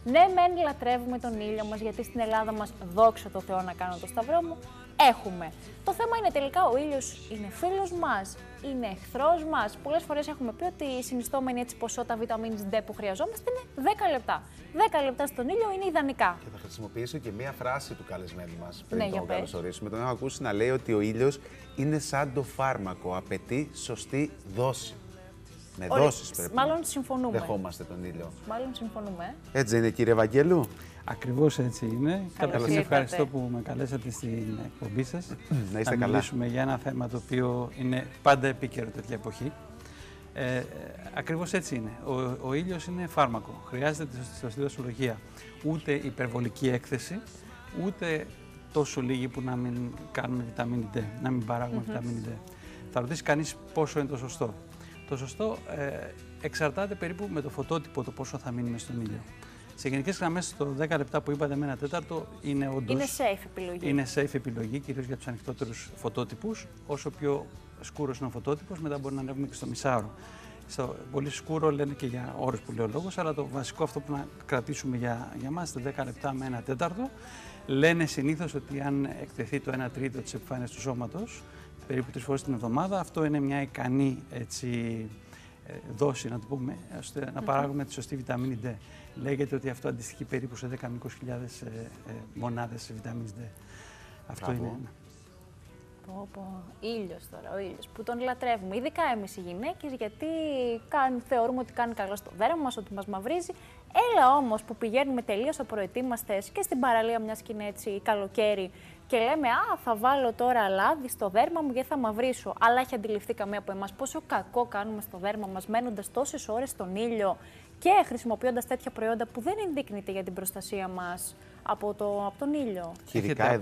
Ναι, μεν λατρεύουμε τον ήλιο μας, γιατί στην Ελλάδα μας, δόξα τω Θεώ να κάνω το σταυρό μου, έχουμε. Το θέμα είναι τελικά ο ήλιος είναι φίλος μας, είναι εχθρός μας. Πολλές φορές έχουμε πει ότι η συνιστόμενη ποσότητα βιταμίνης D που χρειαζόμαστε είναι 10 λεπτά. 10 λεπτά στον ήλιο είναι ιδανικά. Και θα χρησιμοποιήσω και μία φράση του καλεσμένου μας πριν Ναι, τον καλωσορίσουμε. Τον έχω ακούσει να λέει ότι ο ήλιος είναι σαν το φάρμακο, απαιτεί σωστή δόση. Με δόσεις πρέπει. Μάλλον συμφωνούμε. Δεχόμαστε τον ήλιο. Μάλλον συμφωνούμε. Έτσι είναι, κύριε Βαγγέλου? Ακριβώς έτσι είναι. Καταρχήν ευχαριστώ που με καλέσατε στην εκπομπή σας. Να είστε καλά. Να μιλήσουμε για ένα θέμα το οποίο είναι πάντα επίκαιρο τέτοια εποχή. Ακριβώς έτσι είναι. Ο ήλιος είναι φάρμακο. Χρειάζεται τη σωστή δοσολογία. Ούτε υπερβολική έκθεση, ούτε τόσο λίγη που να μην κάνουμε βιταμίνη D, να μην παράγουμε βιταμίνη D. Θα ρωτήσει κανείς πόσο είναι το σωστό. Το σωστό εξαρτάται περίπου με το φωτότυπο το πόσο θα μείνει μες στον ήλιο. Σε γενικές γραμμές, το 10 λεπτά που είπατε με 1/4 είναι όντως. Είναι safe επιλογή. Είναι safe επιλογή, κυρίως για τους ανοιχτότερους φωτότυπους. Όσο πιο σκούρος είναι ο φωτότυπος, μετά μπορεί να ανέβουμε και στο μισάωρο. Στο πολύ σκούρο λένε και για ώρες που λέει ο λόγος, αλλά το βασικό αυτό που να κρατήσουμε για μας, τα 10 λεπτά με 1/4, λένε συνήθως ότι αν εκτεθεί το 1/3 της επιφάνειας του σώματος, περίπου 3 φορές την εβδομάδα, αυτό είναι μια ικανή δόση, να το πούμε, ώστε να παράγουμε τη σωστή βιταμίνη D. Λέγεται ότι αυτό αντιστοιχεί περίπου σε 10-20.000 μονάδες βιταμίνης D. Αυτό είναι. Ήλιος τώρα, ο ήλιος που τον λατρεύουμε, ειδικά εμείς οι γυναίκες, γιατί θεωρούμε ότι κάνει καλό στο δέρμα μας, ότι μας μαυρίζει. Έλα όμως που πηγαίνουμε τελείως απροετοίμαστες και στην παραλία, μιας και είναι έτσι καλοκαίρι, και λέμε θα βάλω τώρα λάδι στο δέρμα μου γιατί θα μαυρίσω. Αλλά έχει αντιληφθεί καμία από εμάς πόσο κακό κάνουμε στο δέρμα μας μένοντας τόσες ώρες στον ήλιο και χρησιμοποιώντας τέτοια προϊόντα που δεν ενδείκνυται για την προστασία μας από τον ήλιο. Και ειδικά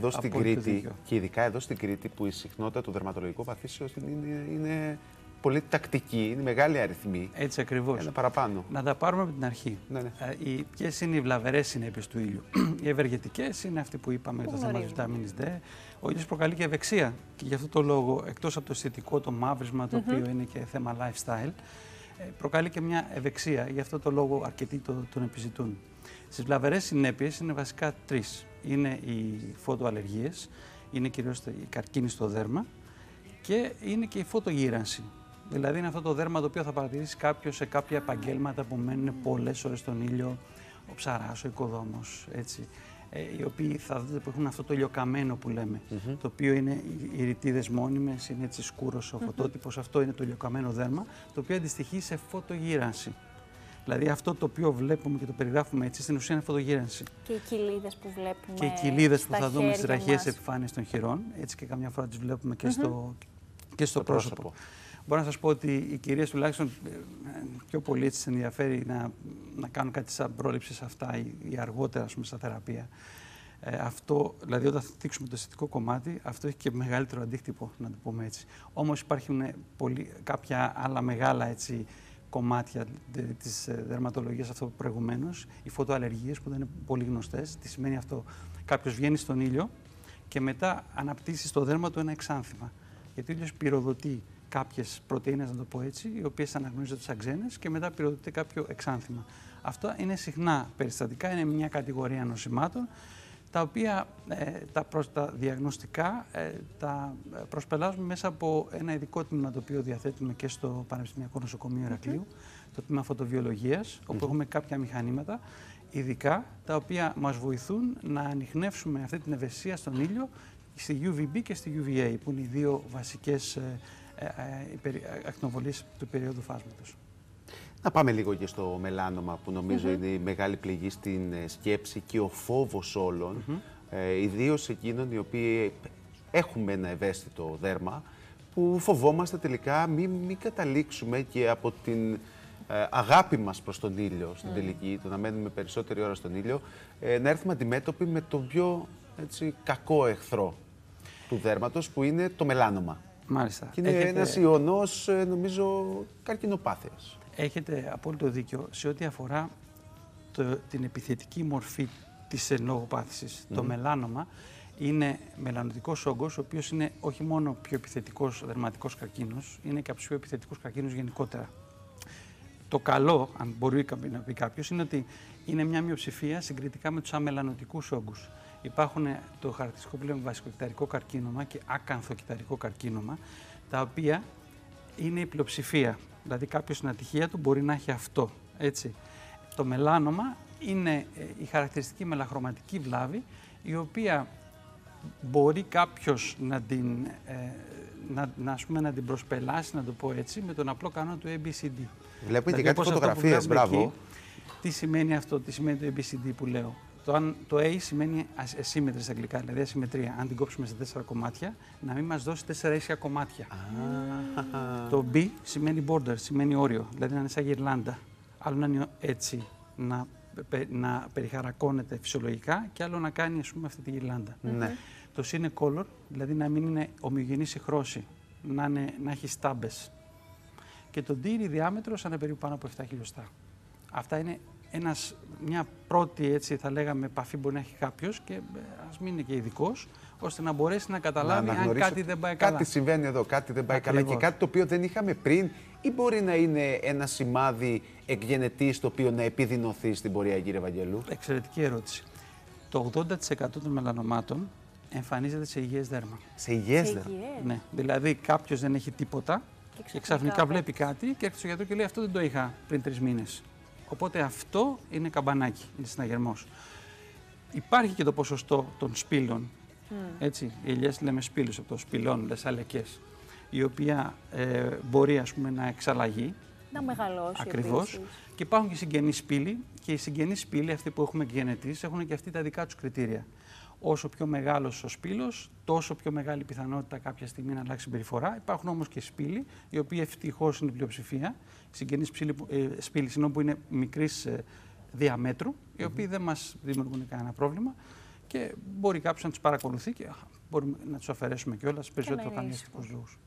εδώ στην Κρήτη, που η συχνότητα του δερματολογικού παθήσεως είναι πολύ τακτική, είναι μεγάλη αριθμή. Έτσι ακριβώς. Ένα παραπάνω. Να τα πάρουμε από την αρχή. Ναι. Ποιες είναι οι βλαβερές συνέπειες του ήλιου? Οι ευεργετικές είναι αυτοί που είπαμε για το θέμα της βιταμίνης D. Ο ήλιος προκαλεί και ευεξία και γι' αυτό το λόγο, εκτός από το αισθητικό, το μαύρισμα, το οποίο είναι και θέμα lifestyle, προκαλεί και μια ευεξία. Γι' αυτό το λόγο αρκετοί τον επιζητούν. Στις βλαβερές συνέπειες είναι βασικά 3. Είναι οι φωτοαλλεργίες, είναι κυρίως η καρκίνη στο δέρμα και είναι και η φωτογύρανση. Δηλαδή είναι αυτό το δέρμα το οποίο θα παρατηρήσει κάποιος σε κάποια επαγγέλματα που μένουν πολλές ώρες στον ήλιο, ο ψαράς, ο οικοδόμος, έτσι. Οι οποίοι θα δείτε που έχουν αυτό το ηλιοκαμένο που λέμε, το οποίο είναι οι ρητίδες μόνιμες, είναι έτσι σκούρος ο φωτότυπος, αυτό είναι το ηλιοκαμένο δέρμα, το οποίο αντιστοιχεί σε φωτογύρανση. Δηλαδή αυτό το οποίο βλέπουμε και το περιγράφουμε έτσι, στην ουσία είναι φωτογύρανση. Και οι κοιλίδες που βλέπουμε. Και οι κοιλίδες που θα δούμε στις ραχαίες επιφάνειες των χειρών, έτσι και καμιά φορά τις βλέπουμε και στο πρόσωπο. Μπορώ να σας πω ότι οι κυρίες τουλάχιστον πιο πολύ έτσι ενδιαφέρει να κάνουν κάτι σαν πρόληψη σε αυτά ή αργότερα στα θεραπεία. Αυτό, δηλαδή όταν θα δείξουμε το αισθητικό κομμάτι, αυτό έχει και μεγαλύτερο αντίκτυπο, να το πούμε έτσι. Όμως υπάρχουν κάποια άλλα μεγάλα έτσι, κομμάτια της δερματολογίας, αυτό προηγουμένως, οι φωτοαλλεργίες που δεν είναι πολύ γνωστές. Τι σημαίνει αυτό? Κάποιος βγαίνει στον ήλιο και μετά αναπτύσσει στο δέρμα του ένα εξάνθημα. Γιατί ο ήλιος πυροδοτεί κάποιες πρωτεΐνες, να το πω έτσι, οι οποίες αναγνωρίζονται σαν ξένες και μετά πυροδοτεί κάποιο εξάνθημα. Αυτό είναι συχνά περιστατικά, είναι μια κατηγορία νοσημάτων, τα οποία τα διαγνωστικά τα προσπελάζουμε μέσα από ένα ειδικό τμήμα το οποίο διαθέτουμε και στο Πανεπιστημιακό Νοσοκομείο Ηρακλείου, το τμήμα φωτοβιολογίας, όπου έχουμε κάποια μηχανήματα ειδικά, τα οποία μας βοηθούν να ανιχνεύσουμε αυτή την ευαισθησία στον ήλιο στη UVB και στη UVA, που είναι οι δύο βασικές ακτινοβολίες του περίοδου φάσματος. Να πάμε λίγο και στο μελάνομα, που νομίζω είναι η μεγάλη πληγή στην σκέψη και ο φόβος όλων, ιδίως εκείνων οι οποίοι έχουμε ένα ευαίσθητο δέρμα, που φοβόμαστε τελικά μην καταλήξουμε και από την αγάπη μας προς τον ήλιο στην τελική, το να μένουμε περισσότερη ώρα στον ήλιο, να έρθουμε αντιμέτωποι με τον πιο κακό εχθρό του δέρματος, που είναι το μελάνομα. Μάλιστα. Και είναι ένας ιονός, νομίζω, καρκινοπάθειας. Έχετε απόλυτο δίκιο σε ό,τι αφορά την επιθετική μορφή της εν λόγω πάθησης. Το μελάνομα είναι μελανοτικός όγκος, ο οποίος είναι όχι μόνο πιο επιθετικός δερματικός καρκίνος, είναι και από τους πιο επιθετικούς καρκίνους γενικότερα. το καλό, αν μπορεί να πει κάποιος, είναι ότι είναι μια μειοψηφία συγκριτικά με τους αμελανοτικούς όγκους. Υπάρχουν το χαρακτηριστικό που λέμε βασικοκυταρικό καρκίνωμα και ακανθοκυταρικό καρκίνωμα, τα οποία είναι η πλειοψηφία. Δηλαδή κάποιος στην ατυχία του μπορεί να έχει αυτό. Έτσι. Το μελάνομα είναι η χαρακτηριστική μελαχρωματική βλάβη, η οποία μπορεί κάποιος να την προσπελάσει, να το πω έτσι, με τον απλό κανόνα του ABCD. Βλέπω και κάτι φωτογραφίες, μπράβο. Εκεί, τι σημαίνει αυτό, τι σημαίνει το ABCD που λέω. Το A σημαίνει ασύμμετρη στα αγγλικά, δηλαδή ασυμμετρία. Αν την κόψουμε σε 4 κομμάτια, να μην μας δώσει 4 ίσια κομμάτια. Το B σημαίνει border, σημαίνει όριο, δηλαδή να είναι σαν γυρλάντα. Άλλο να είναι έτσι, να περιχαρακώνεται φυσιολογικά και άλλο να κάνει, ας πούμε, αυτή τη γυρλάντα. Το C είναι color, δηλαδή να μην είναι ομοιογενής η χρώση, να έχει στάμπες. Και το D είναι η διάμετρος, ανά περίπου πάνω από 7 χιλιοστά. Αυτά είναι μια πρώτη, έτσι θα λέγαμε, επαφή μπορεί να έχει κάποιος και ας μην είναι και ειδικός, ώστε να μπορέσει να καταλάβει αν κάτι δεν πάει καλά. Κάτι συμβαίνει εδώ, κάτι δεν πάει καλά και κάτι το οποίο δεν είχαμε πριν, ή μπορεί να είναι ένα σημάδι εκγενετής το οποίο να επιδεινωθεί στην πορεία, κύριε Βαγγέλου? Εξαιρετική ερώτηση. Το 80% των μελανομάτων εμφανίζεται σε υγιές δέρμα. Σε υγιές δέρμα? Ναι, δηλαδή κάποιος δεν έχει τίποτα και ξαφνικά βλέπει κάτι και έρχεται στο γιατρό και λέει αυτό δεν το είχα πριν 3 μήνες. Οπότε αυτό είναι καμπανάκι, είναι συναγερμός. Υπάρχει και το ποσοστό των σπήλων. Έτσι, οι ελιές λέμε σπήλους από το σπηλών, λες αλεκές, η οποία μπορεί, ας πούμε, να εξαλλαγεί. Να μεγαλώσει. Ακριβώς. Επίσης. Και υπάρχουν και συγγενείς σπήλοι, και οι συγγενείς σπήλοι, αυτοί που έχουμε εκγενετήσει, έχουν και αυτοί τα δικά τους κριτήρια. Όσο πιο μεγάλος ο σπήλος, τόσο πιο μεγάλη πιθανότητα κάποια στιγμή να αλλάξει συμπεριφορά. Υπάρχουν όμως και σπήλοι, οι οποίοι ευτυχώς είναι η πλειοψηφία. Συγγενείς σπήλοι, που είναι μικρής διαμέτρου, οι οποίοι δεν μας δημιουργούν κανένα πρόβλημα και μπορεί κάποιος να τους παρακολουθεί και μπορούμε να τους αφαιρέσουμε κιόλας, περισσότερο χαμηλιστικούς λόγους.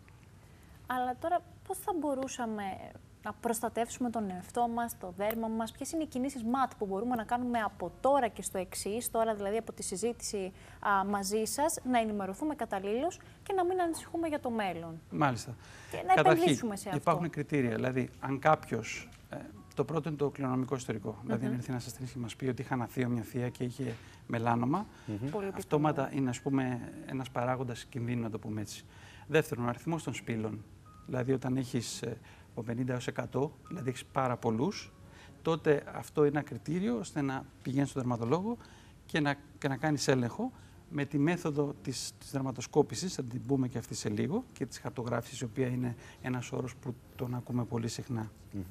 Αλλά τώρα πώς θα μπορούσαμε να προστατεύσουμε τον εαυτό μας, το δέρμα μας, ποιες είναι οι κινήσεις ΜΑΤ που μπορούμε να κάνουμε από τώρα και στο εξής, τώρα δηλαδή από τη συζήτηση μαζί σας, να ενημερωθούμε καταλήλως και να μην ανησυχούμε για το μέλλον. Μάλιστα. Και να επενδύσουμε σε αυτό. Υπάρχουν κριτήρια, δηλαδή αν κάποιος, το πρώτο είναι το κληρονομικό ιστορικό, δηλαδή αν έρθει ένας ασθενής και μας πει ότι είχα ένα θείο, μια θεία και είχε μελάνομα, αυτόματα είναι, ας πούμε, ένας παράγοντας κινδύνου, να το πούμε έτσι. Δεύτερον, ο αριθμός των σπήλων, δηλαδή όταν έχεις από 50 έως 100, δηλαδή έχεις πάρα πολλούς, τότε αυτό είναι ένα κριτήριο ώστε να πηγαίνεις στον δερματολόγο και να κάνεις έλεγχο με τη μέθοδο της δερματοσκόπησης, θα την πούμε και αυτή σε λίγο, και της χαρτογράφησης, η οποία είναι ένας όρος που τον ακούμε πολύ συχνά.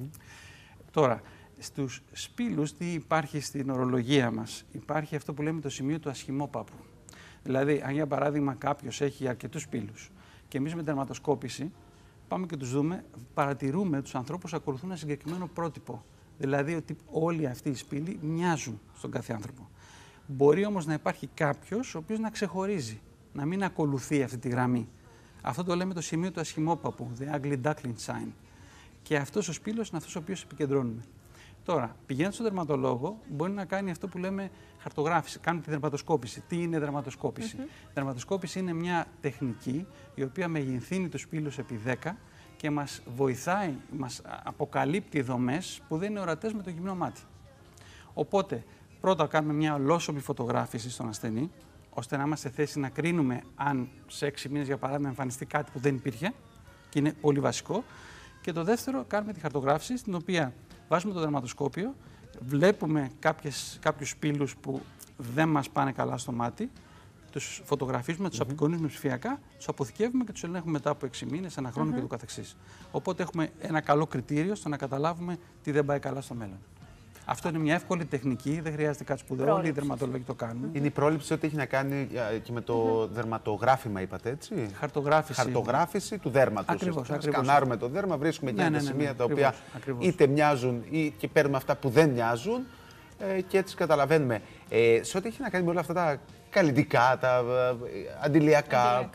Τώρα, στους σπήλους τι υπάρχει στην ορολογία μας? Υπάρχει αυτό που λέμε το σημείο του ασχημόπαπου. Δηλαδή, αν για παράδειγμα κάποιος έχει αρκετούς σπήλους και εμείς με δερματοσκόπηση πάμε και τους δούμε, παρατηρούμε ότι τους ανθρώπους ακολουθούν ένα συγκεκριμένο πρότυπο. Δηλαδή ότι όλοι αυτοί οι σπήλοι μοιάζουν στον κάθε άνθρωπο. Μπορεί όμως να υπάρχει κάποιος ο οποίος να ξεχωρίζει, να μην ακολουθεί αυτή τη γραμμή. Αυτό το λέμε το σημείο του ασχημόπαπου, the ugly duckling sign. Και αυτός ο σπήλος είναι αυτός ο οποίος επικεντρώνουμε. Τώρα, πηγαίνοντας στον δερματολόγο, μπορεί να κάνει αυτό που λέμε χαρτογράφηση. Κάνουμε τη δερματοσκόπηση. Τι είναι δερματοσκόπηση? Η δερματοσκόπηση είναι μια τεχνική η οποία μεγενθύνει τους σπήλους επί 10 και μας βοηθάει, μας αποκαλύπτει δομές που δεν είναι ορατές με το γυμνό μάτι. Οπότε, πρώτα κάνουμε μια ολόσωμη φωτογράφηση στον ασθενή, ώστε να είμαστε σε θέση να κρίνουμε αν σε 6 μήνες, για παράδειγμα, εμφανιστεί κάτι που δεν υπήρχε, και είναι πολύ βασικό. Και το δεύτερο, κάνουμε τη χαρτογράφηση, στην οποία βάζουμε το δερματοσκόπιο, βλέπουμε κάποιους σπήλους που δεν μας πάνε καλά στο μάτι, τους φωτογραφίζουμε, τους απεικονίζουμε ψηφιακά, τους αποθηκεύουμε και τους ελέγχουμε μετά από 6 μήνες, ένα χρόνο και το καθεξής. Οπότε έχουμε ένα καλό κριτήριο στο να καταλάβουμε τι δεν πάει καλά στο μέλλον. Αυτό είναι μια εύκολη τεχνική, δεν χρειάζεται κάτι σπουδαίο, όλοι οι δερματολόγοι το κάνουν. Είναι η πρόληψη ότι έχει να κάνει και με το δερματογράφημα, είπατε έτσι? Χαρτογράφηση του δέρματος. Ακριβώς. Σκανάρουμε το δέρμα, βρίσκουμε εκείνα τα σημεία τα οποία είτε μοιάζουν ή και παίρνουμε αυτά που δεν μοιάζουν και έτσι καταλαβαίνουμε. Σε ό,τι έχει να κάνει με όλα αυτά τα καλλιτικά, τα αντιλιακά,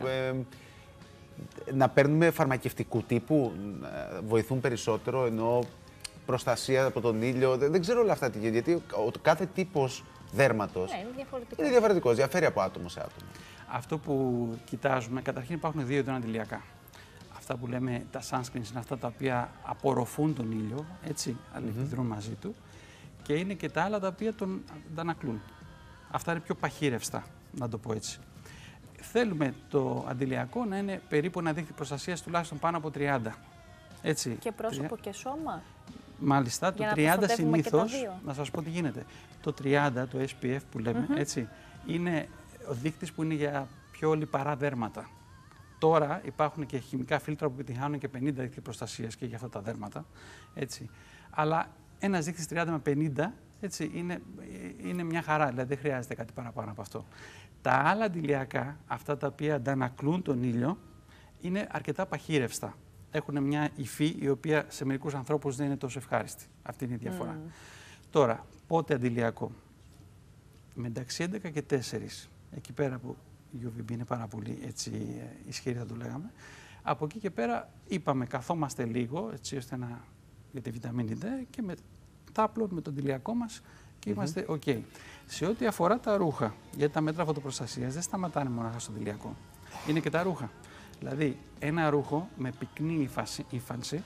να παίρνουμε φαρμακευτικού τύπου, βοηθούν περισσότερο, ενώ προστασία από τον ήλιο, δεν ξέρω όλα αυτά τι γίνεται, γιατί ο κάθε τύπος δέρματος είναι διαφορετικός, διαφέρει από άτομο σε άτομο. Αυτό που κοιτάζουμε, καταρχήν υπάρχουν δύο είδων αντιλιακά. αυτά που λέμε τα sunscreens είναι αυτά τα οποία απορροφούν τον ήλιο, έτσι, αλληλεπιδρούν μαζί του, και είναι και τα άλλα τα οποία τον αντανακλούν. Αυτά είναι πιο παχύρευστα, να το πω έτσι. Θέλουμε το αντιλιακό να είναι περίπου ένα δείκτη προστασίας τουλάχιστον πάνω από 30. Έτσι. Και πρόσωπο και σώμα. Μάλιστα, το 30 συνήθως, να σας πω τι γίνεται. Το 30, το SPF που λέμε, έτσι, είναι ο δείκτης που είναι για πιο λιπαρά δέρματα. Τώρα υπάρχουν και χημικά φίλτρα που επιτυγχάνουν και 50 δίκτυα προστασίας και για αυτά τα δέρματα. Έτσι. Αλλά ένας δείκτης 30 με 50 έτσι, είναι μια χαρά, δηλαδή δεν χρειάζεται κάτι παραπάνω από αυτό. Τα άλλα αντιλιακά, αυτά τα οποία αντανακλούν τον ήλιο, είναι αρκετά παχύρευστα. Έχουν μια υφή η οποία σε μερικούς ανθρώπους δεν είναι τόσο ευχάριστη. Αυτή είναι η διαφορά. Τώρα, πότε αντιλιακό? Μεταξύ 11 και 4, εκεί πέρα που η UVB είναι πάρα πολύ έτσι, ισχυρή, θα το λέγαμε. Από εκεί και πέρα είπαμε καθόμαστε λίγο, έτσι ώστε να, για τη βιταμίνη D, και μετά απλώνουμε το αντιλιακό μας και είμαστε OK. Σε ό,τι αφορά τα ρούχα, γιατί τα μέτρα φωτοπροστασίας δεν σταματάνε μονάχα στο αντιλιακό. Είναι και τα ρούχα. Δηλαδή, ένα ρούχο με πυκνή ύφανση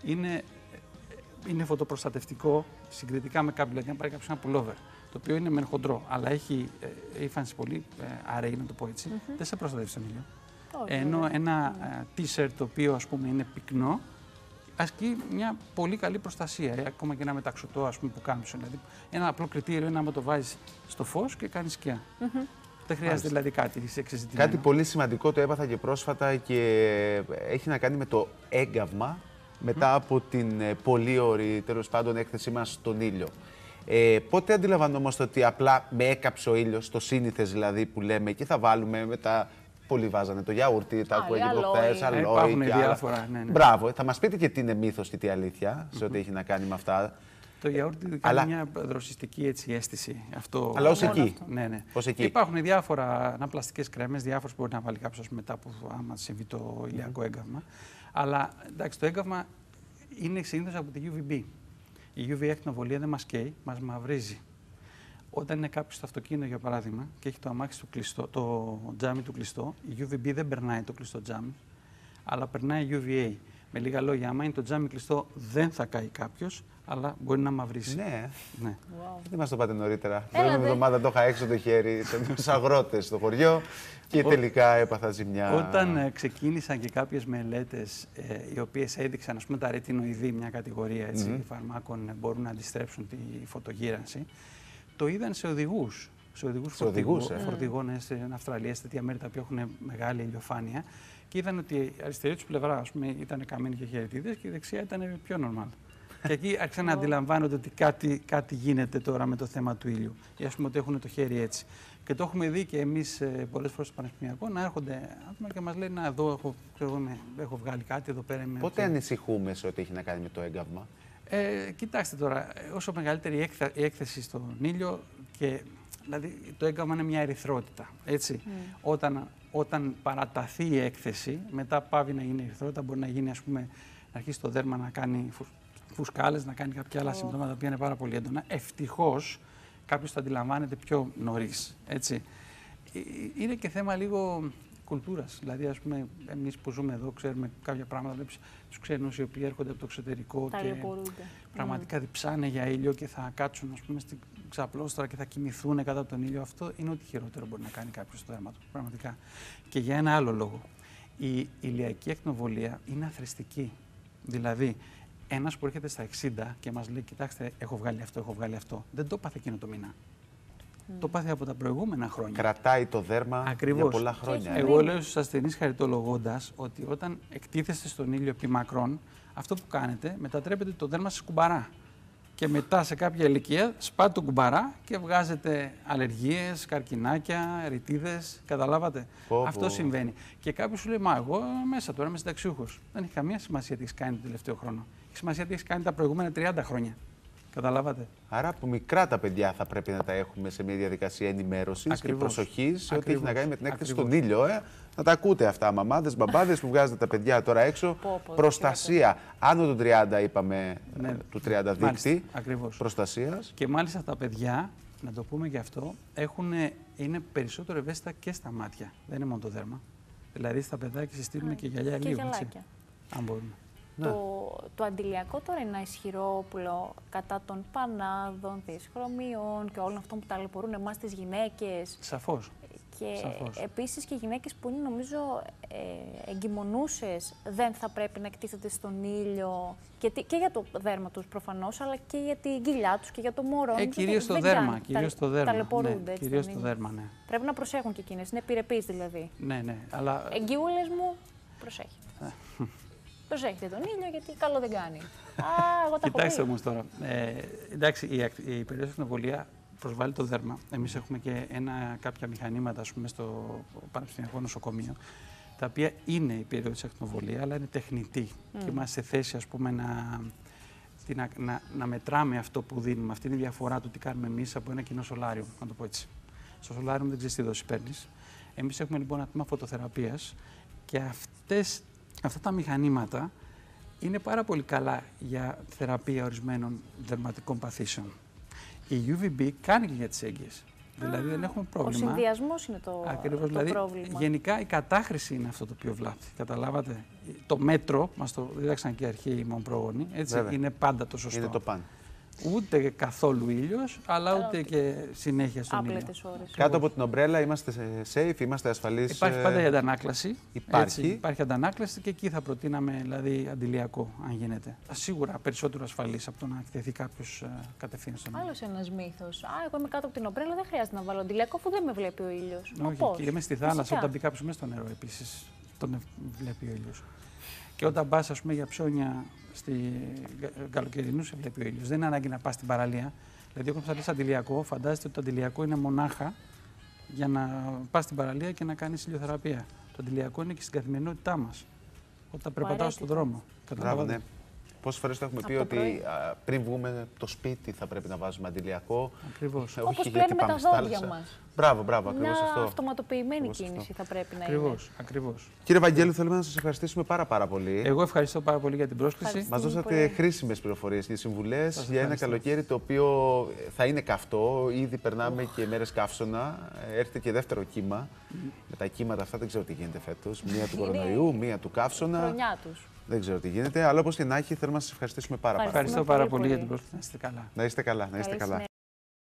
είναι φωτοπροστατευτικό συγκριτικά με κάποιο, δηλαδή, αν πάρει κάποιος ένα πουλόβερ, το οποίο είναι μεν χοντρό, αλλά έχει ύφανση πολύ αραιή, να το πω έτσι, δεν σε προστατεύει στον ήλιο. Ενώ ένα t-shirt το οποίο, ας πούμε, είναι πυκνό, ασκεί μια πολύ καλή προστασία. Ακόμα και ένα μεταξωτό, ας πούμε, που κάνεις. Δηλαδή, ένα απλό κριτήριο είναι άμα το βάζεις στο φως και κάνεις σκιά. Δεν χρειάζεται δηλαδή κάτι εξεζητημένο. Κάτι πολύ σημαντικό το έπαθα και πρόσφατα και έχει να κάνει με το έγκαυμα μετά από την πολύ ωραία, τέλος πάντων, έκθεσή μας στον ήλιο. Πότε αντιλαμβανόμαστε ότι απλά με έκαψε ο ήλιος, το σύνηθες δηλαδή που λέμε, και θα βάλουμε μετά. Πολλοί βάζανε το γιαούρτι, τα που έγινε προχθές, αλόι. Υπάρχουν διάφορα. Ναι. Μπράβο, θα μας πείτε και τι είναι μύθος και τι αλήθεια σε ό,τι έχει να κάνει με αυτά. Το γιαούρτι κάνει μια δροσιστική έτσι αίσθηση. Αυτό, αλλά ως εκεί. Ναι. Ως εκεί. Υπάρχουν διάφορα αναπλαστικές κρέμες, διάφορες που μπορεί να βάλει κάποιος μετά από άμα συμβεί το ηλιακό έγκαυμα. Αλλά εντάξει, το έγκαυμα είναι συνήθως από τη UVB. Η UV ακτινοβολία δεν μας καίει, μας μαυρίζει. Όταν είναι κάποιος στο αυτοκίνητο, για παράδειγμα, και έχει το αμάξι του κλειστό, το τζάμι του κλειστό, η UVB δεν περνάει το κλειστό τζάμι, αλλά περνάει UVA. Με λίγα λόγια, άμα είναι το τζάμι κλειστό, δεν θα καεί κάποιος, αλλά μπορεί να μαυρίσει. Ναι. Wow. Δεν μας το πάτε νωρίτερα. Την προηγούμενη εβδομάδα το είχα έξω το χέρι, τους αγρότες στο χωριό και τελικά έπαθα ζημιά. Όταν ξεκίνησαν και κάποιες μελέτες οι οποίες έδειξαν, ας πούμε, τα ρετινοειδή, μια κατηγορία έτσι, φαρμάκων μπορούν να αντιστρέψουν τη φωτογύρανση, το είδαν σε οδηγούς. Σε οδηγούς φορτηγών στην Αυστραλία, σε τέτοια μέρη τα οποία έχουν μεγάλη ηλιοφάνεια, και είδαν ότι η αριστερή τους πλευρά, ας πούμε, ήταν καμένοι και χαιρετίδες και η δεξιά ήταν πιο normal. Και εκεί άρχισαν να αντιλαμβάνονται ότι κάτι γίνεται τώρα με το θέμα του ήλιου. Ή, ας πούμε, ότι έχουν το χέρι έτσι. Και το έχουμε δει και εμείς πολλές φορές στο Πανεπιστημιακό να έρχονται άτομα και μας λένε: να, εδώ έχω βγάλει κάτι, εδώ πέρα είμαι. Πότε ανησυχούμε σε ό,τι έχει να κάνει με το έγκαυμα? Κοιτάξτε τώρα, όσο μεγαλύτερη η έκθεση στον ήλιο, και δηλαδή το έγκαυμα είναι μια ερυθρότητα. Έτσι. Όταν παραταθεί η έκθεση, μετά πάβει να γίνει ερυθρότητα, μπορεί να γίνει, ας πούμε, να αρχίσει το δέρμα να κάνει φουσκάλες, να κάνει κάποια άλλα συμπτώματα που είναι πάρα πολύ έντονα. Ευτυχώς κάποιος το αντιλαμβάνεται πιο νωρίς. Έτσι. Είναι και θέμα λίγο κουλτούρας. Δηλαδή, ας πούμε, εμείς που ζούμε εδώ ξέρουμε κάποια πράγματα. Βλέπεις τους ξένους οι οποίοι έρχονται από το εξωτερικό και πραγματικά διψάνε για ήλιο και θα κάτσουν, ας πούμε, στην ξαπλώστρα και θα κοιμηθούν κάτω από τον ήλιο. Αυτό είναι ό,τι χειρότερο μπορεί να κάνει κάποιος στο δέρμα του. Πραγματικά. Και για ένα άλλο λόγο. Η ηλιακή ακτινοβολία είναι αθρηστική. Δηλαδή, ένας που έρχεται στα 60 και μας λέει: κοιτάξτε, έχω βγάλει αυτό, δεν το πάθε εκείνο το μήνα. Το πάθει από τα προηγούμενα χρόνια. Κρατάει το δέρμα για πολλά χρόνια. Εγώ λέω στους ασθενείς χαριτολογώντας ότι όταν εκτίθεστε στον ήλιο επί μακρόν, αυτό που κάνετε, μετατρέπετε το δέρμα σε κουμπαρά. Και μετά σε κάποια ηλικία σπάτε το κουμπαρά και βγάζετε αλλεργίες, καρκινάκια, ρητίδες. Καταλάβατε. Αυτό συμβαίνει. Και κάποιος σου λέει: μα εγώ μέσα τώρα είμαι συνταξιούχος. Δεν έχει καμία σημασία τι έχει κάνει τον τελευταίο χρόνο. Έχει σημασία τι έχει κάνει τα προηγούμενα 30 χρόνια. Καταλάβατε. Άρα από μικρά τα παιδιά θα πρέπει να τα έχουμε σε μια διαδικασία ενημέρωσης και προσοχής σε ό,τι έχει να κάνει με την έκθεση στον ήλιο. Να τα ακούτε αυτά, μαμάδες, μπαμπάδες που βγάζετε τα παιδιά τώρα έξω. Προστασία. Άνω των 30 είπαμε, του 30 δείκτη προστασίας. Και μάλιστα τα παιδιά, να το πούμε και αυτό, είναι περισσότερο ευαίσθητα και στα μάτια. Δεν είναι μόνο το δέρμα. Δηλαδή στα παιδάκια συστήνουμε και γυαλιά λίγο. Αν μπορούμε. Το αντιλιακό τώρα είναι ένα ισχυρό όπλο κατά των πανάδων, δυσχρωμιών και όλων αυτών που ταλαιπωρούν εμάς τις γυναίκες. Σαφώς. Και επίσης και οι γυναίκες που είναι νομίζω εγκυμονούσες δεν θα πρέπει να εκτίθεται στον ήλιο και για το δέρμα τους προφανώς, αλλά και για την κοιλιά τους και για το μωρό. Κυρίως το δέρμα. Ταλαιπωρούνται. Ναι, κυρίως το δέρμα, ναι. Πρέπει να προσέχουν και εκείνες, είναι επιρρεπείς δηλαδή. Ναι, ναι, αλλά... Εγγυούλες μου, προσέχετε. Προσέχετε τον ήλιο γιατί καλό δεν κάνει. Εγώ τα Κοιτάξτε όμως τώρα, εντάξει, η περιόδος ακτινοβολία προσβάλλει το δέρμα. Εμείς έχουμε και κάποια μηχανήματα, ας πούμε, στο Πανεπιστημιακό Νοσοκομείο, τα οποία είναι η περιόδος ακτινοβολία, αλλά είναι τεχνητή. Και είμαστε σε θέση, ας πούμε, να μετράμε αυτό που δίνουμε. Αυτή είναι η διαφορά του τι κάνουμε εμείς από ένα κοινό σολάριο, να το πω έτσι. Στο σολάριο δεν ξέρεις τι δόση παίρνεις. Εμείς έχουμε λοιπόν ένα τμήμα φωτοθεραπείας και αυτά τα μηχανήματα είναι πάρα πολύ καλά για θεραπεία ορισμένων δερματικών παθήσεων. Η UVB κάνει και για τις έγκυες. Δηλαδή δεν έχουμε πρόβλημα. Ο συνδυασμός είναι το πρόβλημα. Γενικά η κατάχρηση είναι αυτό το οποίο βλάπτει. Καταλάβατε. Το μέτρο, μας το δίδαξαν και οι αρχαίοι μου πρόγονοι, έτσι, είναι πάντα το σωστό. Είναι το παν. Ούτε καθόλου ήλιος, αλλά ούτε και συνέχεια στον ήλιο. Κάτω από την ομπρέλα είμαστε safe, είμαστε ασφαλείς. Υπάρχει πάντα η αντανάκλαση. Υπάρχει. Έτσι, υπάρχει αντανάκλαση και εκεί θα προτείναμε δηλαδή αντιλιακό, αν γίνεται. Σίγουρα περισσότερο ασφαλής από το να εκτεθεί κάποιος κατευθείαν στον ήλιο. Άλλος ένας μύθος. Εγώ είμαι κάτω από την ομπρέλα, δεν χρειάζεται να βάλω αντιλιακό αφού δεν με βλέπει ο ήλιος. Όχι, και είμαι στη θάλασσα, όταν μπει κάποιος μέσα στο νερό επίσης τον βλέπει ο ήλιος. Και όταν πας, ας πούμε, για ψώνια στη καλοκαιρινού, σε βλέπει ο ήλιος. Δεν είναι ανάγκη να πας στην παραλία. Δηλαδή, όταν θα λες αντιλιακό, φαντάζεστε ότι το αντιλιακό είναι μονάχα για να πας στην παραλία και να κάνεις ηλιοθεραπεία. Το αντιλιακό είναι και στην καθημερινότητά μας. Όταν περπατάω στον δρόμο. Μπράβο, ναι. Πόσες φορές το έχουμε πει ότι πριν βγούμε το σπίτι θα πρέπει να βάζουμε αντιλιακό. Ακριβώς. Όπως πλένουμε τα δόντια μας. Μπράβο, ακριβώς αυτό. Μια αυτοματοποιημένη κίνηση θα πρέπει να είναι. Ακριβώς. Κύριε Βαγγέλου, θέλουμε να σας ευχαριστήσουμε πάρα πολύ. Εγώ ευχαριστώ πάρα πολύ για την πρόσκληση. Μας δώσατε χρήσιμες πληροφορίες και συμβουλές για ένα καλοκαίρι το οποίο θα είναι καυτό. Ήδη περνάμε και μέρες καύσωνα. Έρχεται και δεύτερο κύμα. Με τα κύματα αυτά δεν ξέρω τι γίνεται φέτος. Μία του κορονοϊού, μία του καύσωνα. Χρονιά τους. Δεν ξέρω τι γίνεται, αλλά όπως και να έχει, θέλουμε να σας ευχαριστήσουμε πάρα πολύ. Ευχαριστώ πάρα πολύ για την πρόσκληση. Να είστε καλά. Να είστε καλά.